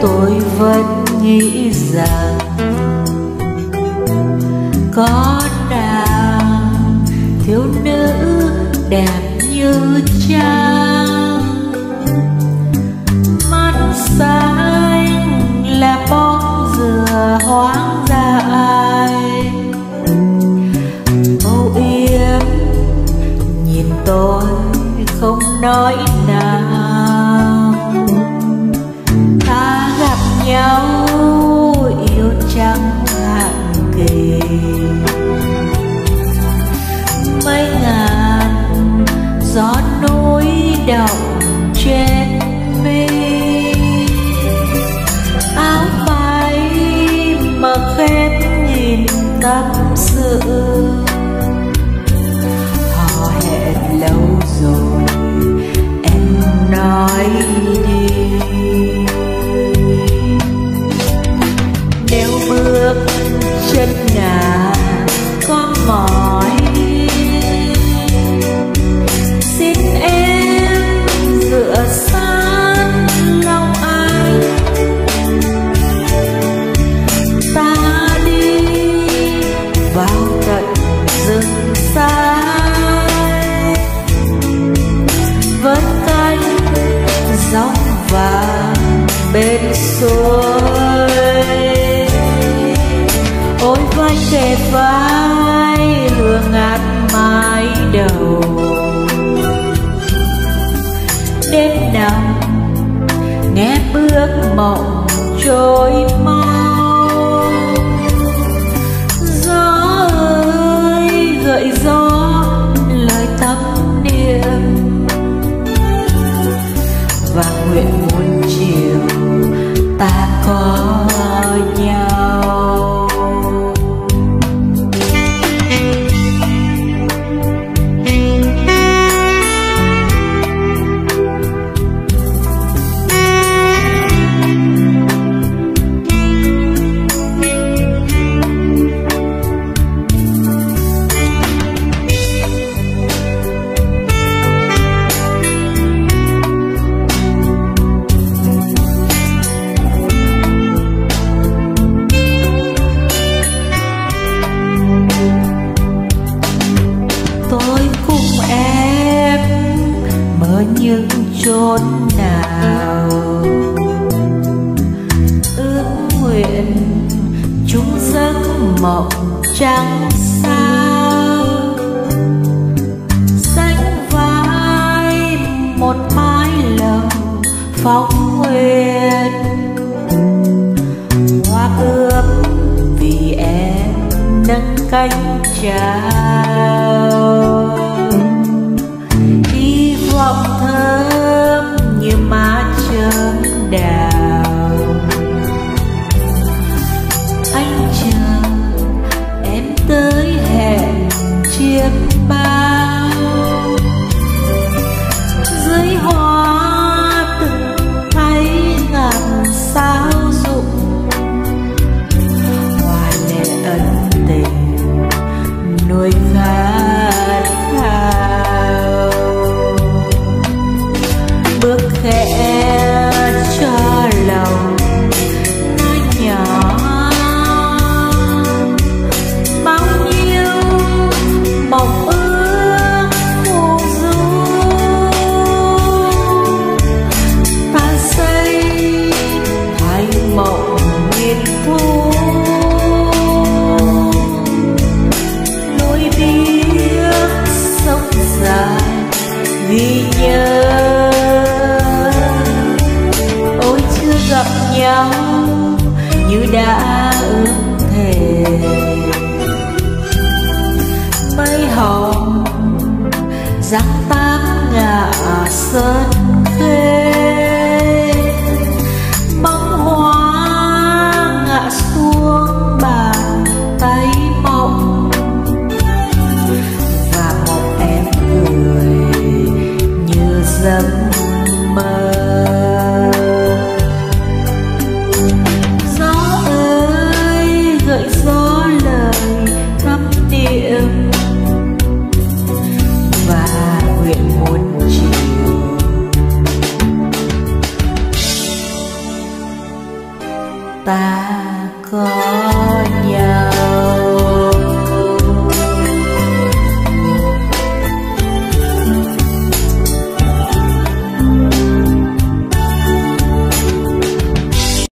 tôi vẫn nghĩ rằng có nàng thiếu nữ đẹp như trăng, mắt xanh là bóng dừa hoang dại, âu yếm nhìn tôi không nói nào. Ta gặp nhau yêu chẳng hạn kỳ, mấy ngàn gió núi động trên mi, áo bay mà khép nhìn tâm sự. Họ hẹn lâu rồi em nói đi, nếu bước chân ngả có mỏi xin em dựa sát lòng anh. Ta đi vào tận rừng xa với cánh gió vàng bên suối, ôi vai kề vai hương ngát mái đầu. Đêm nào nghe bước mộng trôi mau, gió ơi gợi gió lời tâm niệm, và nguyện muôn chiều ta có nhau. Những chốn nào ước nguyện chung giấc mộng trắng sao, sánh vai một mái lầu phóng nguyệt, hoa ươm vì em nâng cánh chào. Vọng thơm như má chớm đào, anh chờ em tới hẹn chiếc bao, dưới hoa từng thấy ngàn sao rụng, hoa lệ ân tình nuôi khát khao. Bước khẽ cho lòng nói nhỏ bao nhiêu mộng ước phù du, ta xây thành mộng nghìn thu, lối biếc sông dài vì nhớ. Gặp nhau như đã ước thề, mây hồng dáng tác ngả sơn khê, bóng hoa ngã xuống bàn tay mộng, và mộng em cười như giấc mơ. Gió lời thắm niệm, và nguyện muôn chiều nhau.